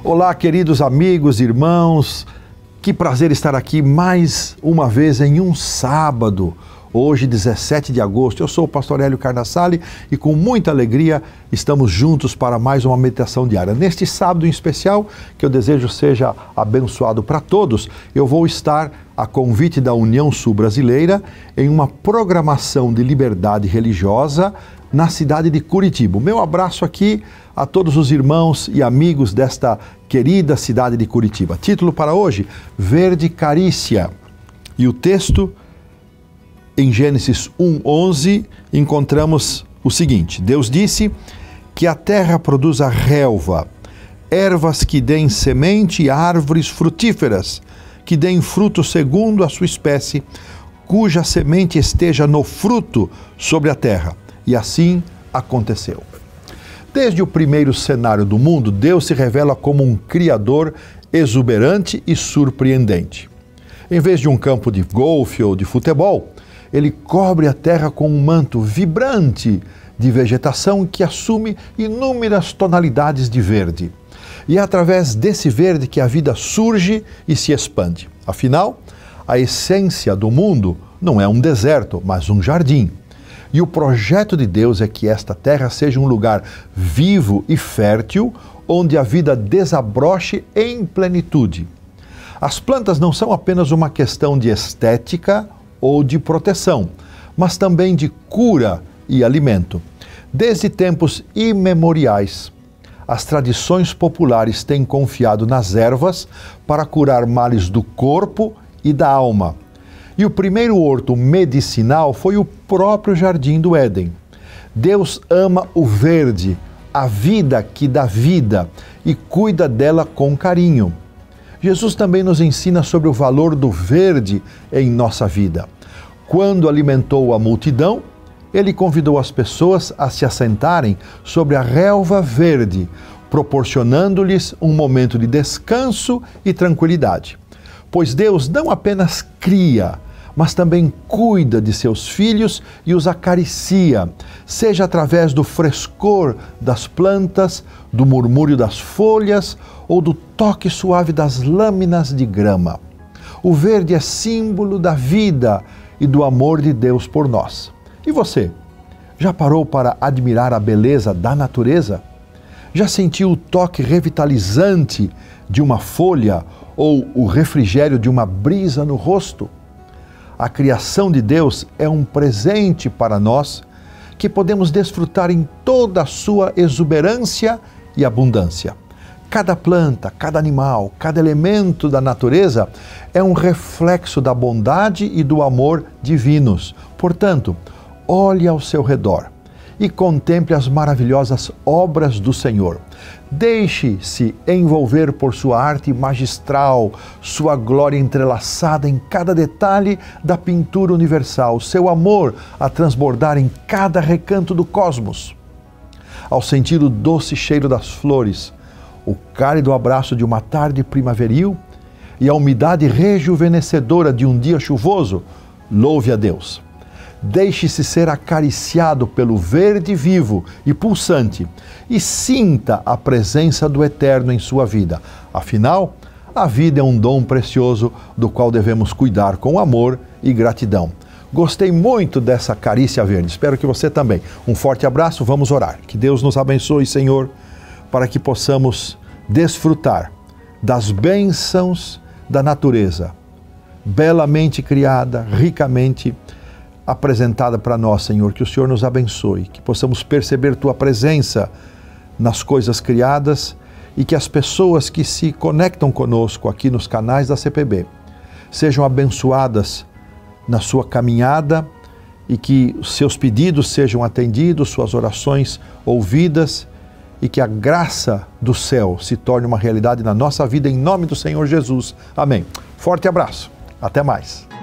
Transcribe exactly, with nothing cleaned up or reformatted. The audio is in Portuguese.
Olá, queridos amigos, irmãos, que prazer estar aqui mais uma vez em um sábado, hoje dezessete de agosto. Eu sou o pastor Hélio Carnassali e com muita alegria estamos juntos para mais uma meditação diária. Neste sábado em especial, que eu desejo seja abençoado para todos, eu vou estar a convite da União Sul Brasileira em uma programação de liberdade religiosa na cidade de Curitiba. O meu abraço aqui a todos os irmãos e amigos desta querida cidade de Curitiba. Título para hoje, Verde Carícia. E o texto, em Gênesis um, onze, encontramos o seguinte: Deus disse que a terra produza relva, ervas que deem semente e árvores frutíferas, que deem fruto segundo a sua espécie, cuja semente esteja no fruto sobre a terra. E assim aconteceu. Desde o primeiro cenário do mundo, Deus se revela como um Criador exuberante e surpreendente. Em vez de um campo de golfe ou de futebol, Ele cobre a terra com um manto vibrante de vegetação que assume inúmeras tonalidades de verde. E é através desse verde que a vida surge e se expande. Afinal, a essência do mundo não é um deserto, mas um jardim. E o projeto de Deus é que esta terra seja um lugar vivo e fértil, onde a vida desabroche em plenitude. As plantas não são apenas uma questão de estética ou de proteção, mas também de cura e alimento. Desde tempos imemoriais, as tradições populares têm confiado nas ervas para curar males do corpo e da alma. E o primeiro horto medicinal foi o próprio Jardim do Éden. Deus ama o verde, a vida que dá vida, e cuida dela com carinho. Jesus também nos ensina sobre o valor do verde em nossa vida. Quando alimentou a multidão, Ele convidou as pessoas a se assentarem sobre a relva verde, proporcionando-lhes um momento de descanso e tranquilidade. Pois Deus não apenas cria, mas também cuida de seus filhos e os acaricia, seja através do frescor das plantas, do murmúrio das folhas ou do toque suave das lâminas de grama. O verde é símbolo da vida e do amor de Deus por nós. E você, já parou para admirar a beleza da natureza? Já sentiu o toque revitalizante de uma folha ou o refrigério de uma brisa no rosto? A criação de Deus é um presente para nós que podemos desfrutar em toda a sua exuberância e abundância. Cada planta, cada animal, cada elemento da natureza é um reflexo da bondade e do amor divinos. Portanto, olhe ao seu redor e contemple as maravilhosas obras do Senhor. Deixe-se envolver por sua arte magistral, sua glória entrelaçada em cada detalhe da pintura universal, seu amor a transbordar em cada recanto do cosmos. Ao sentir o doce cheiro das flores, o cálido abraço de uma tarde primaveril e a umidade rejuvenescedora de um dia chuvoso, louve a Deus. Deixe-se ser acariciado pelo verde vivo e pulsante e sinta a presença do Eterno em sua vida. Afinal, a vida é um dom precioso do qual devemos cuidar com amor e gratidão. Gostei muito dessa carícia verde, espero que você também. Um forte abraço, vamos orar. Que Deus nos abençoe, Senhor, para que possamos desfrutar das bênçãos da natureza, belamente criada, ricamente apresentada para nós, Senhor. Que o Senhor nos abençoe, que possamos perceber Tua presença nas coisas criadas e que as pessoas que se conectam conosco aqui nos canais da C P B sejam abençoadas na sua caminhada e que os seus pedidos sejam atendidos, suas orações ouvidas e que a graça do céu se torne uma realidade na nossa vida, em nome do Senhor Jesus. Amém. Forte abraço. Até mais.